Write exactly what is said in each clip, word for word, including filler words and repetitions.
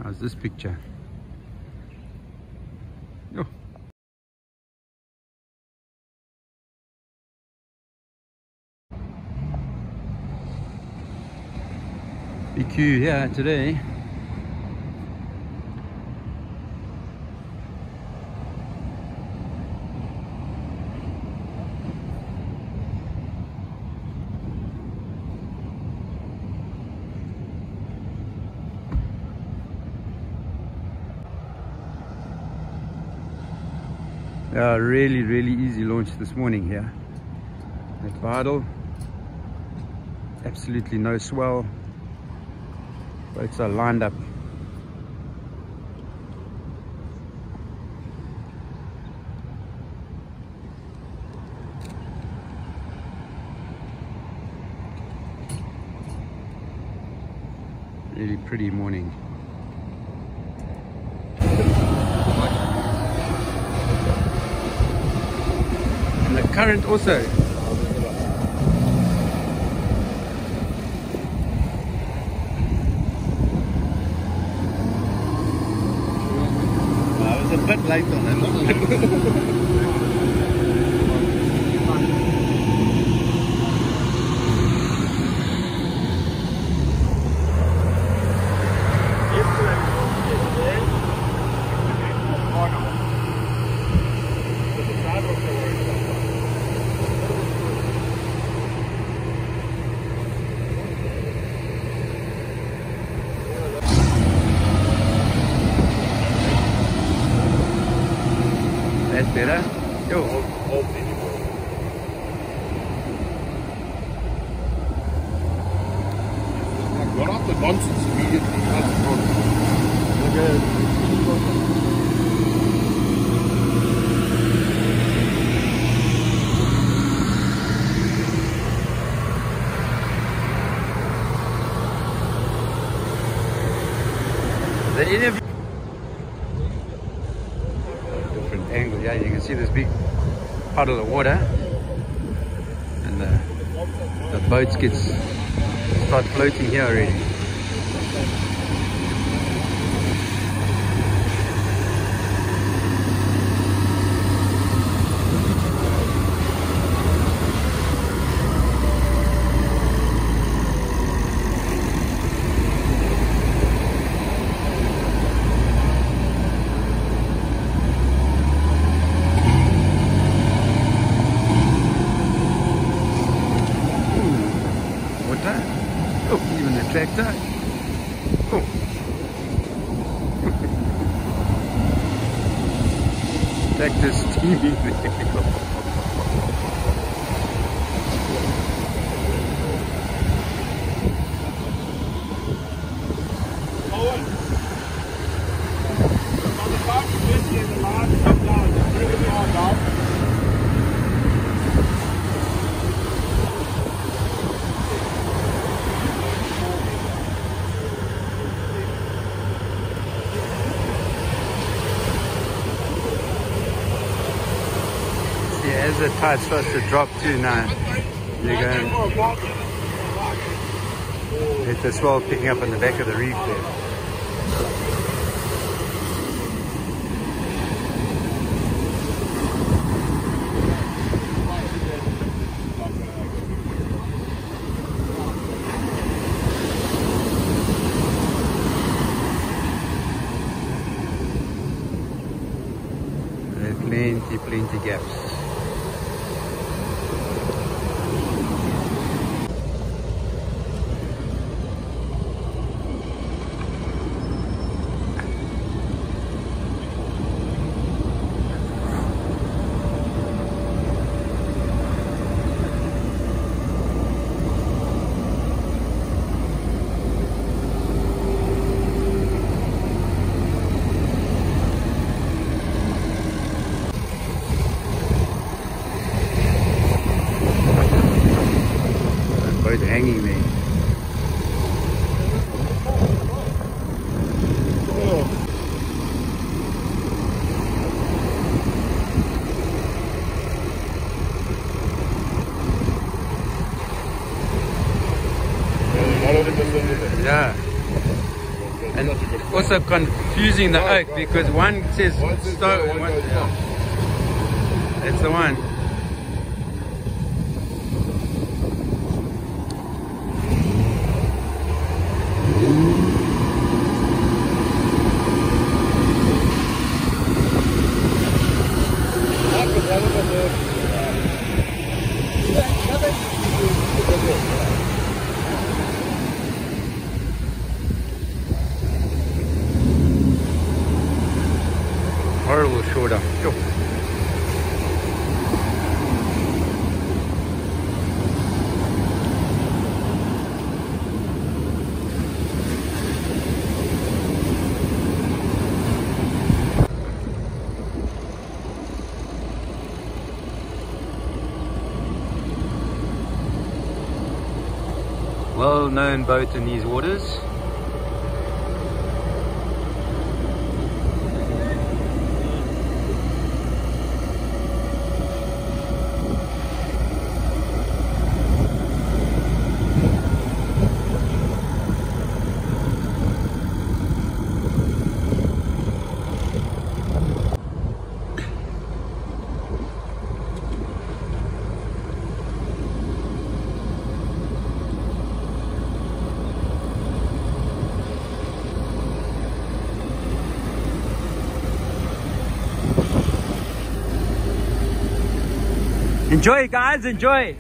How's this picture? Oh. Big queue here today. Yeah, really, really easy launch this morning here at Vidal. Absolutely no swell. Boats are lined up. Really pretty morning. And the current also. I was a bit late on it. That's better. Go. I got off the nonsense immediately. That's wrong. The interview. Different angle, yeah. You can see this big puddle of water, and the the boats get start floating here already. Oh, even the tractor. Oh. Tractor's steaming there. As the tide starts to drop too now, you're going hit the swell picking up on the back of the reef there. There's plenty, plenty gaps. And also confusing the Right, oak right, because right. one says One says stone. no, one One, goes yeah. up. That's the one. Horrible shoulder. Sure. Well-known boat in these waters. Enjoy, guys, enjoy.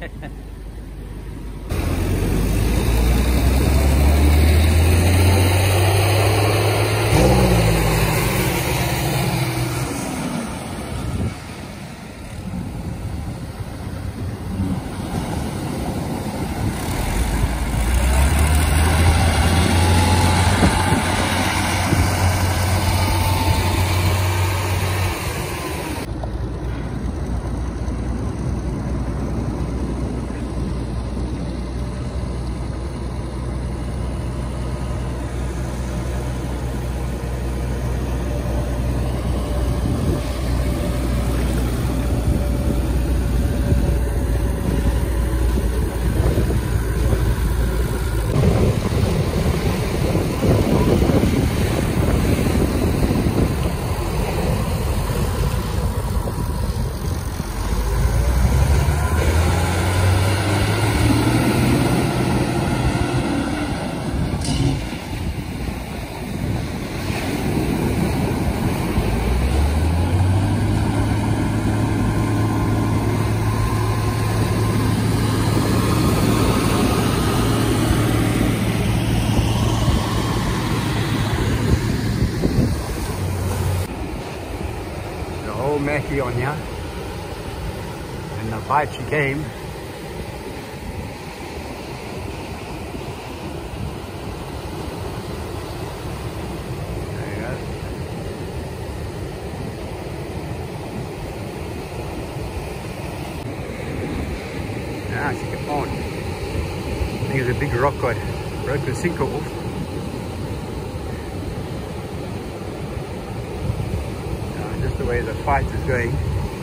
Mackie on here, and the bite she came. There you go. Ah, she kept on. I think it's a big rock got broke the sinker off. The way the fight is going.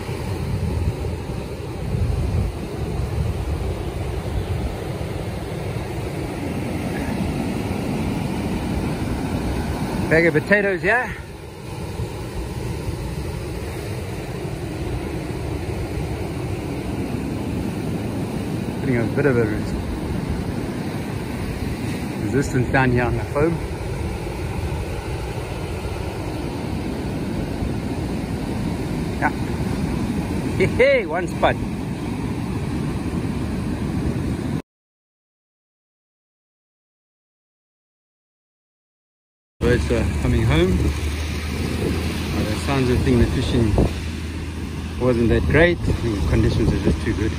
Bag of potatoes, yeah? Putting a bit of a res resistance down here on the foam. Yeah. Hey, one spot. Birds are coming home. By the sounds of things, the fishing wasn't that great. I think the conditions are just too good.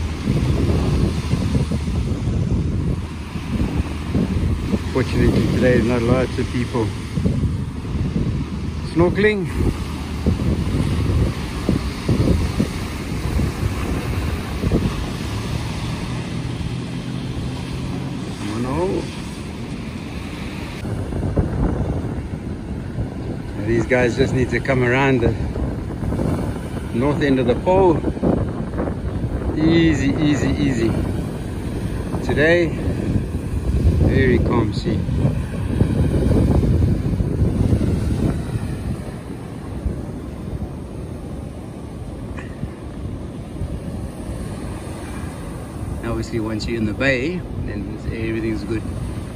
Fortunately, today is not lots of people snorkeling. These guys just need to come around the north end of the pole. Easy, easy, easy. Today, very calm sea. obviously once you're in the bay, then everything's good.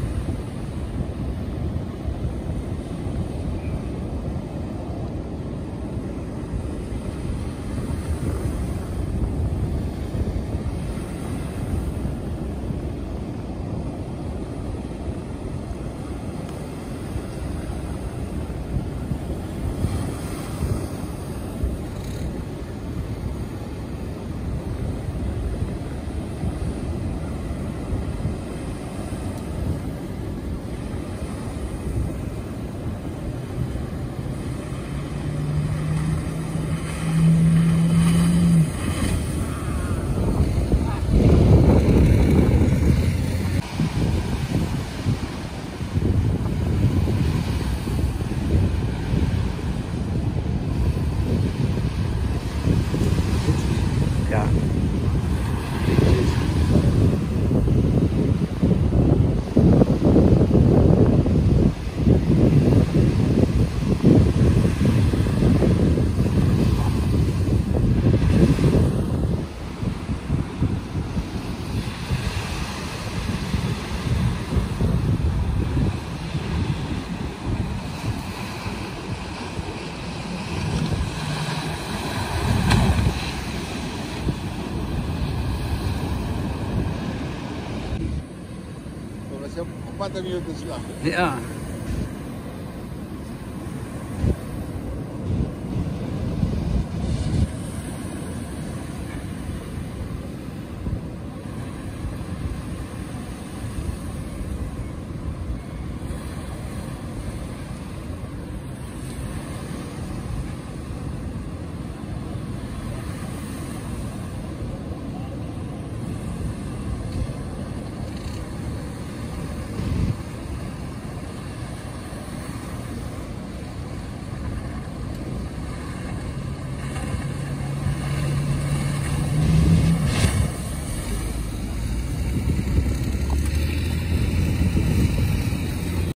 Ja. Op pad om jou te slag. Ja.